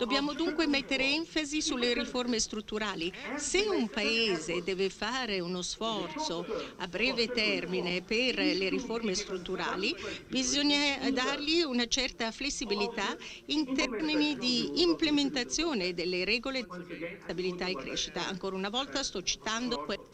Dobbiamo dunque mettere enfasi sulle riforme strutturali. Se un paese deve fare uno sforzo a breve termine per le riforme strutturali, bisogna dargli una certa flessibilità in termini di implementazione delle regole di stabilità e crescita. Ancora una volta sto citando questo.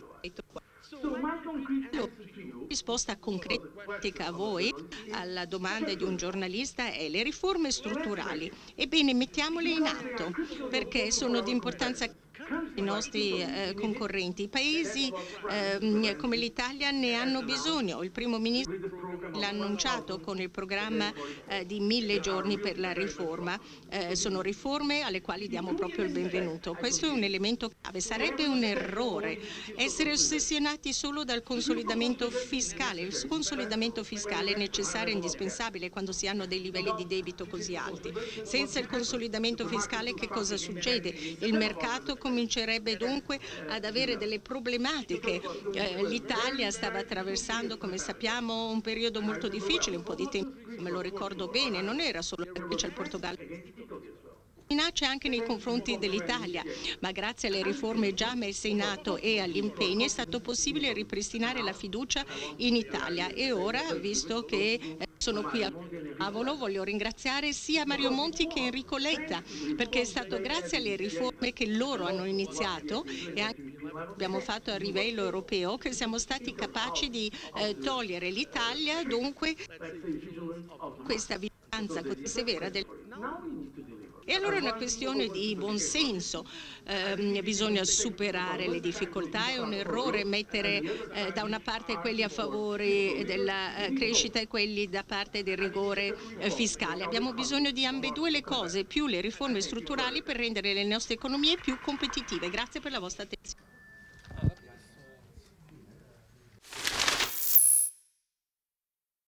Risposta concretica a voi alla domanda di un giornalista è le riforme strutturali. Ebbene, mettiamole in atto perché sono di importanza i nostri concorrenti. I paesi come l'Italia ne hanno bisogno. Il primo ministro l'ha annunciato con il programma di 1000 giorni per la riforma. Sono riforme alle quali diamo proprio il benvenuto. Questo è un elemento chiave. Sarebbe un errore essere ossessionati solo dal consolidamento fiscale. Il consolidamento fiscale è necessario e indispensabile quando si hanno dei livelli di debito così alti. Senza il consolidamento fiscale che cosa succede? Il mercato comincerebbe dunque ad avere delle problematiche. L'Italia stava attraversando, come sappiamo, un periodo molto difficile, un po' di tempo, me lo ricordo bene, non era solo la Grecia, il Portogallo. Minacce anche nei confronti dell'Italia, ma grazie alle riforme già messe in atto e agli impegni è stato possibile ripristinare la fiducia in Italia. E ora, visto che sono qui al tavolo, voglio ringraziare sia Mario Monti che Enrico Letta, perché è stato grazie alle riforme che loro hanno iniziato e anche abbiamo fatto a livello europeo che siamo stati capaci di togliere l'Italia, dunque questa vigilanza così severa del... E allora è una questione di buonsenso, bisogna superare le difficoltà, è un errore mettere da una parte quelli a favore della crescita e quelli da parte del rigore fiscale. Abbiamo bisogno di ambedue le cose, più le riforme strutturali per rendere le nostre economie più competitive. Grazie per la vostra attenzione.